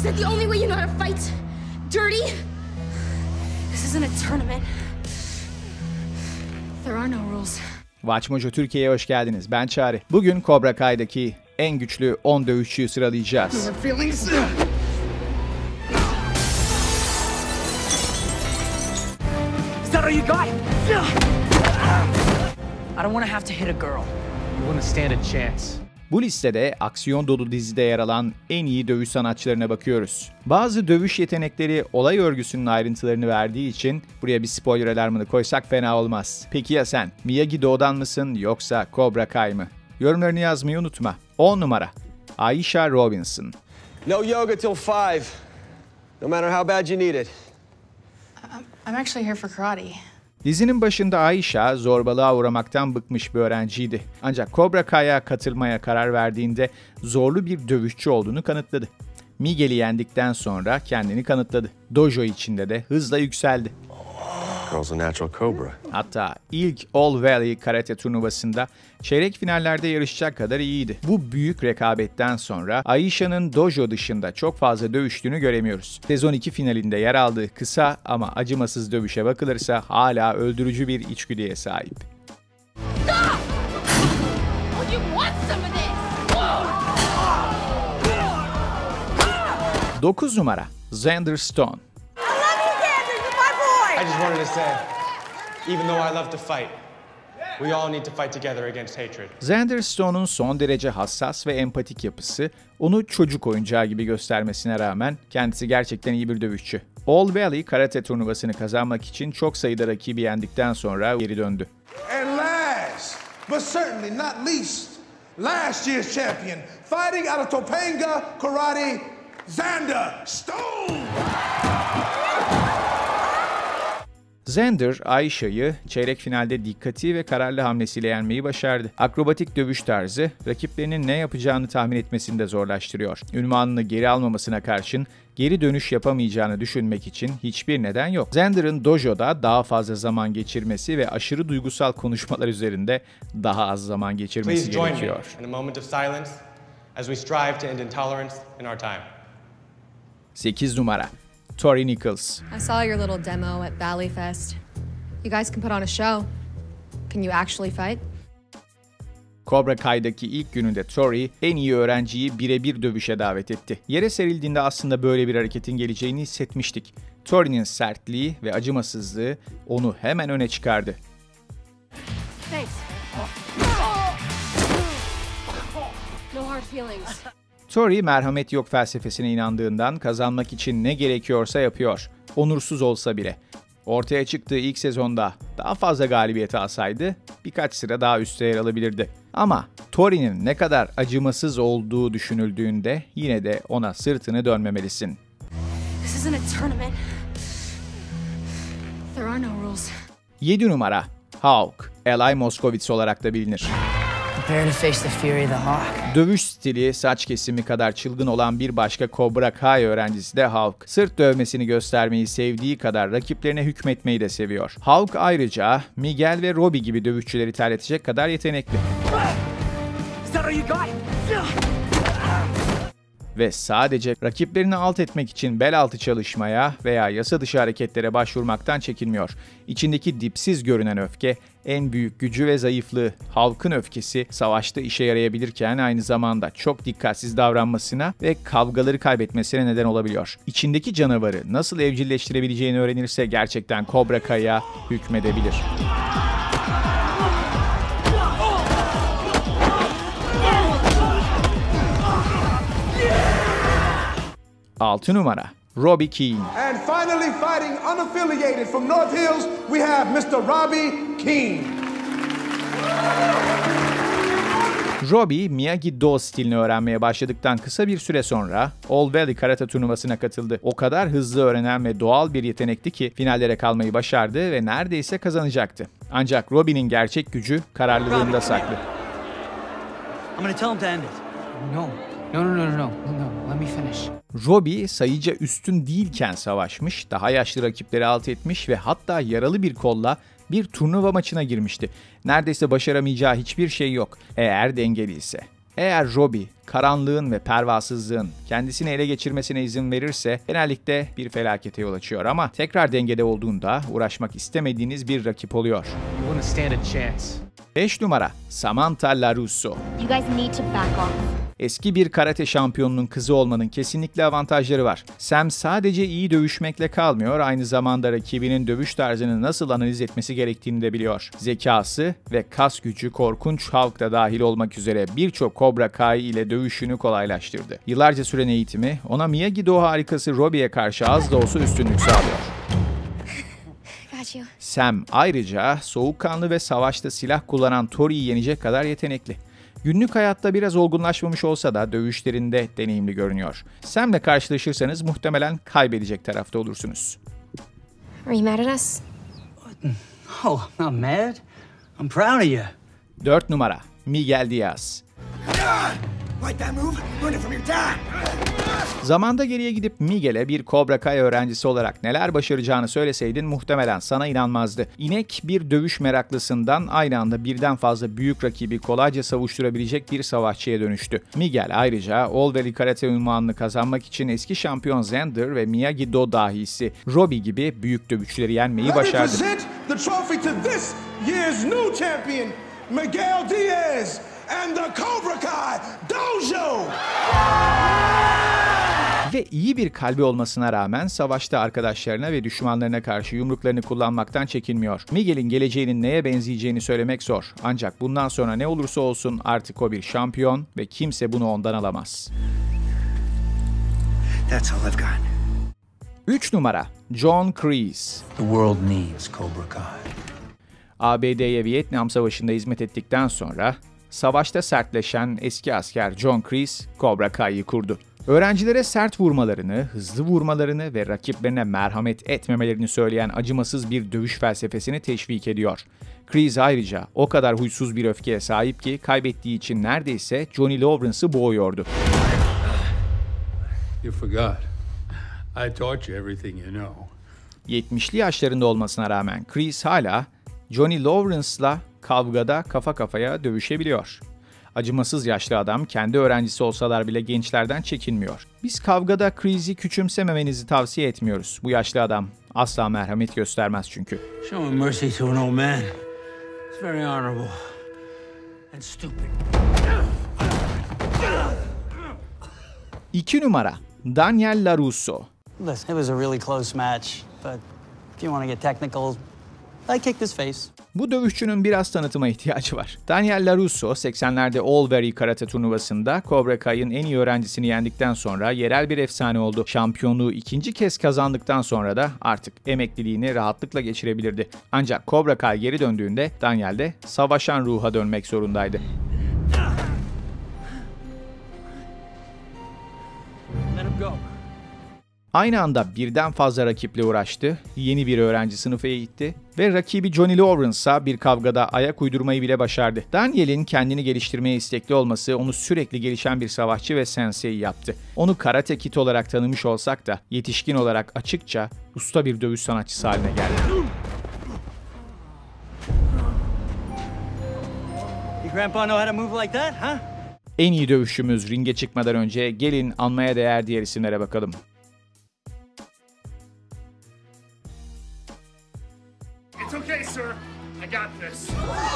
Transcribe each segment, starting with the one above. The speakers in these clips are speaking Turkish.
that the only way you know how to fight? Dirty? This isn't a tournament. There are no rules. Watch Mojo Türkiye'ye hoş geldiniz. Ben Çağrı. Bugün Cobra Kai'daki en güçlü 10 dövüşçüyü sıralayacağız. Is that all you got? I don't want to have to hit a girl. You want to stand a chance. Bu listede aksiyon dolu dizide yer alan en iyi dövüş sanatçılarına bakıyoruz. Bazı dövüş yetenekleri olay örgüsünün ayrıntılarını verdiği için buraya bir spoiler alarmını koysak fena olmaz. Peki ya sen? Miyagi-Do'dan mısın yoksa Cobra Kai mı? Yorumlarını yazmayı unutma. 10 numara. Aisha Robinson. No yoga till 5. No matter how bad you need it. I'm actually here for karate. Dizinin başında Aisha zorbalığa uğramaktan bıkmış bir öğrenciydi. Ancak Cobra Kai'ye katılmaya karar verdiğinde zorlu bir dövüşçü olduğunu kanıtladı. Miguel'i yendikten sonra kendini kanıtladı. Dojo içinde de hızla yükseldi. Girl's a natural cobra. Hatta ilk All Valley karate turnuvasında çeyrek finallerde yarışacak kadar iyiydi. Bu büyük rekabetten sonra Aisha'nın dojo dışında çok fazla dövüştüğünü göremiyoruz. Sezon 2 finalinde yer aldığı kısa ama acımasız dövüşe bakılırsa hala öldürücü bir içgüdüye sahip. 9 numara Xander Stone. I just wanted to say, even though I love to fight, we all need to fight together against hatred. Xander Stone'un son derece hassas ve empatik yapısı onu çocuk oyuncağı gibi göstermesine rağmen kendisi gerçekten iyi bir dövüşçü. All Valley karate turnuvasını kazanmak için çok sayıda rakibi yendikten sonra geri döndü. And last, but certainly not least, last year's champion, fighting out of Topanga Karate, Xander Stone. Xander, Aisha'yı çeyrek finalde dikkati ve kararlı hamlesiyle yenmeyi başardı. Akrobatik dövüş tarzı, rakiplerinin ne yapacağını tahmin etmesini de zorlaştırıyor. Ünvanını geri almamasına karşın geri dönüş yapamayacağını düşünmek için hiçbir neden yok. Xander'ın dojoda daha fazla zaman geçirmesi ve aşırı duygusal konuşmalar üzerinde daha az zaman geçirmesi gerekiyor. In a moment of silence as we strive to end intolerance in our time. 8 numara Tori Nichols. I saw your little demo at Valley Fest. You guys can put on a show. Can you actually fight? Cobra Kai'daki ilk gününde Tori en iyi öğrenciyi birebir dövüşe davet etti. Yere serildiğinde aslında böyle bir hareketin geleceğini hissetmiştik. Tori'nin sertliği ve acımasızlığı onu hemen öne çıkardı. Thanks. No hard feelings. Tori merhamet yok felsefesine inandığından kazanmak için ne gerekiyorsa yapıyor. Onursuz olsa bile. Ortaya çıktığı ilk sezonda daha fazla galibiyet alsaydı birkaç sıra daha üstte yer alabilirdi. Ama Tori'nin ne kadar acımasız olduğu düşünüldüğünde yine de ona sırtını dönmemelisin. This isn't a tournament. There are no rules. 7 numara Hawk, Eli Moskowitz olarak da bilinir. Prepare to face the fury of the Hawk. Dövüş stili, saç kesimi kadar çılgın olan bir başka Cobra Kai öğrencisi de Hawk. Sırt dövmesini göstermeyi sevdiği kadar rakiplerine hükmetmeyi de seviyor. Hawk ayrıca Miguel ve Robbie gibi dövüşçüleri terletecek kadar yetenekli. Is that all you got? Ve sadece rakiplerini alt etmek için bel altı çalışmaya veya yasa dışı hareketlere başvurmaktan çekinmiyor. İçindeki dipsiz görünen öfke, en büyük gücü ve zayıflığı. Hawk'ın öfkesi savaşta işe yarayabilirken aynı zamanda çok dikkatsiz davranmasına ve kavgaları kaybetmesine neden olabiliyor. İçindeki canavarı nasıl evcilleştirebileceğini öğrenirse gerçekten Cobra Kai'ya hükmedebilir. 6 numara Robbie Keane. And finally fighting unaffiliated from North Hills, we have Mr. Robbie Keane. Robbie, Miyagi-Do stilini öğrenmeye başladıktan kısa bir süre sonra All Valley karate turnuvasına katıldı. O kadar hızlı öğrenen ve doğal bir yetenekti ki finallere kalmayı başardı ve neredeyse kazanacaktı. Ancak Robbie'nin gerçek gücü kararlılığında saklı. I'm gonna tell him to end it. No. Let me finish. Robbie sayıca üstün değilken savaşmış, daha yaşlı rakipleri alt etmiş ve hatta yaralı bir kolla bir turnuva maçına girmişti. Neredeyse başaramayacağı hiçbir şey yok eğer dengeli ise. Eğer Robbie, karanlığın ve pervasızlığın kendisini ele geçirmesine izin verirse genellikle bir felakete yol açıyor ama tekrar dengede olduğunda uğraşmak istemediğiniz bir rakip oluyor. You wouldn't stand a chance. 5 numara Samantha LaRusso. You guys need to back off. Eski bir karate şampiyonunun kızı olmanın kesinlikle avantajları var. Sam sadece iyi dövüşmekle kalmıyor, aynı zamanda rakibinin dövüş tarzını nasıl analiz etmesi gerektiğini de biliyor. Zekası ve kas gücü Korkunç Hulk da dahil olmak üzere birçok Cobra Kai ile dövüşünü kolaylaştırdı. Yıllarca süren eğitimi ona Miyagi-Do harikası Robbie'ye karşı az da olsa üstünlük sağlıyor. Sam ayrıca soğukkanlı ve savaşta silah kullanan Tori'yi yenecek kadar yetenekli. Günlük hayatta biraz olgunlaşmamış olsa da dövüşlerinde deneyimli görünüyor. Sam'le karşılaşırsanız muhtemelen kaybedecek tarafta olursunuz. Are you mad at us? Oh, I'm not mad. I'm proud of you. 4 numara Miguel Diaz. Like that move? Learn it from your dad. Zamanda geriye gidip Miguel'e bir Cobra Kai öğrencisi olarak neler başaracağını söyleseydin muhtemelen sana inanmazdı. İnek bir dövüş meraklısından aynı anda birden fazla büyük rakibi kolayca savuşturabilecek bir savaşçıya dönüştü. Miguel ayrıca All Valley Karate unvanını kazanmak için eski şampiyon Xander ve Miyagi-Do dahisi Robbie gibi büyük dövüşçüleri yenmeyi başardı. Let me present the trophy to this year's new champion, Miguel Diaz and the Cobra Kai Dojo. Ve iyi bir kalbi olmasına rağmen savaşta arkadaşlarına ve düşmanlarına karşı yumruklarını kullanmaktan çekinmiyor. Miguel'in geleceğinin neye benzeyeceğini söylemek zor. Ancak bundan sonra ne olursa olsun artık o bir şampiyon ve kimse bunu ondan alamaz. That's all I've got. 3 numara John Kreese. The world needs Cobra Kai. ABD'ye Vietnam Savaşı'nda hizmet ettikten sonra savaşta sertleşen eski asker John Kreese Cobra Kai'yi kurdu. Öğrencilere sert vurmalarını, hızlı vurmalarını ve rakiplerine merhamet etmemelerini söyleyen acımasız bir dövüş felsefesini teşvik ediyor. Kreese ayrıca o kadar huysuz bir öfkeye sahip ki kaybettiği için neredeyse Johnny Lawrence'ı boğuyordu. You forgot. I taught you everything you know. 70'li yaşlarında olmasına rağmen Kreese hala Johnny Lawrence'la kavgada kafa kafaya dövüşebiliyor. Acımasız yaşlı adam kendi öğrencisi olsalar bile gençlerden çekinmiyor. Biz kavgada Kreese'i küçümsememenizi tavsiye etmiyoruz. Bu yaşlı adam asla merhamet göstermez çünkü. Showing mercy to an old man. It's very honorable. And stupid. 2 numara Daniel LaRusso. Listen, it was a really close match, but if you want to get technical, I kicked his face. Bu dövüşçünün biraz tanıtıma ihtiyacı var. Daniel LaRusso 80'lerde All Valley Karate turnuvasında Cobra Kai'ın en iyi öğrencisini yendikten sonra yerel bir efsane oldu. Şampiyonluğu ikinci kez kazandıktan sonra da artık emekliliğini rahatlıkla geçirebilirdi. Ancak Cobra Kai geri döndüğünde Daniel de savaşan ruha dönmek zorundaydı. Let him go. Aynı anda birden fazla rakiple uğraştı, yeni bir öğrenci sınıfı eğitti ve rakibi Johnny Lawrence'a bir kavgada ayak uydurmayı bile başardı. Daniel'in kendini geliştirmeye istekli olması onu sürekli gelişen bir savaşçı ve sensei yaptı. Onu Karate Kid olarak tanımış olsak da yetişkin olarak açıkça usta bir dövüş sanatçısı haline geldi. Your grandpa know how to move like that, huh? En iyi dövüşçümüz ringe çıkmadan önce gelin anmaya değer diğer isimlere bakalım. It's okay, sir. I got this.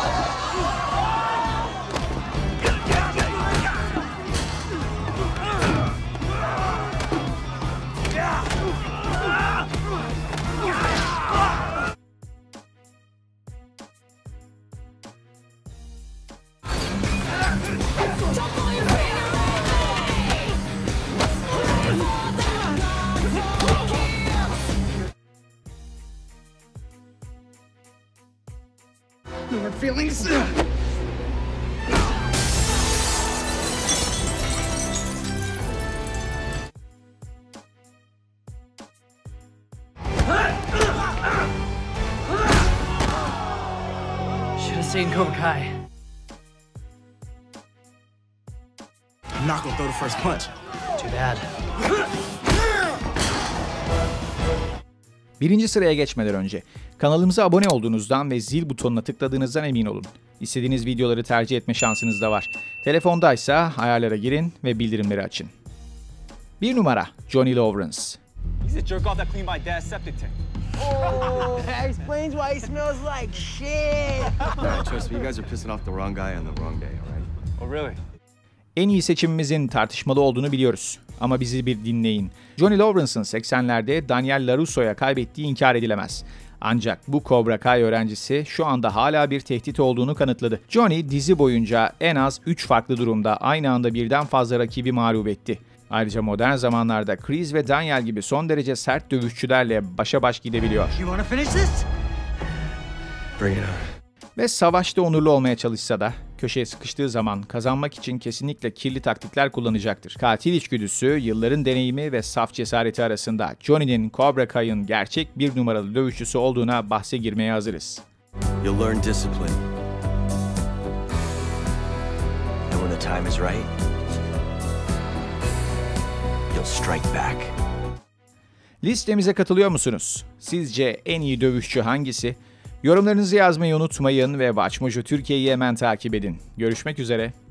No hard feelings. Should have stayed in Cobra Kai. I'm not gonna throw the first punch. Too bad. Birinci sıraya geçmeden önce kanalımıza abone olduğunuzdan ve zil butonuna tıkladığınızdan emin olun. İstediğiniz videoları tercih etme şansınız da var. Telefondaysa ayarlara girin ve bildirimleri açın. 1 numara Johnny Lawrence. He's a jerk off that cleaned my dad's septic tank. Oh, that explains why he smells like shit. Yeah, trust me, you guys are pissing off the wrong guy on the wrong day, all right? Oh, really? En iyi seçimimizin tartışmalı olduğunu biliyoruz. Ama bizi bir dinleyin. Johnny Lawrence'ın 80'lerde Daniel LaRusso'ya kaybettiği inkar edilemez. Ancak bu Cobra Kai öğrencisi şu anda hala bir tehdit olduğunu kanıtladı. Johnny dizi boyunca en az 3 farklı durumda aynı anda birden fazla rakibi mağlup etti. Ayrıca modern zamanlarda Chris ve Daniel gibi son derece sert dövüşçülerle başa baş gidebiliyor. You wanna finish this? Bring it on. Ve savaşta onurlu olmaya çalışsa da köşeye sıkıştığı zaman kazanmak için kesinlikle kirli taktikler kullanacaktır. Katil içgüdüsü, yılların deneyimi ve saf cesareti arasında Johnny'nin Cobra Kai'ın gerçek bir numaralı dövüşçüsü olduğuna bahse girmeye hazırız. You'll learn discipline. And when the time is right, you'll strike back. Listemize katılıyor musunuz? Sizce en iyi dövüşçü hangisi? Yorumlarınızı yazmayı unutmayın ve Watch Mojo Türkiye'yi hemen takip edin. Görüşmek üzere.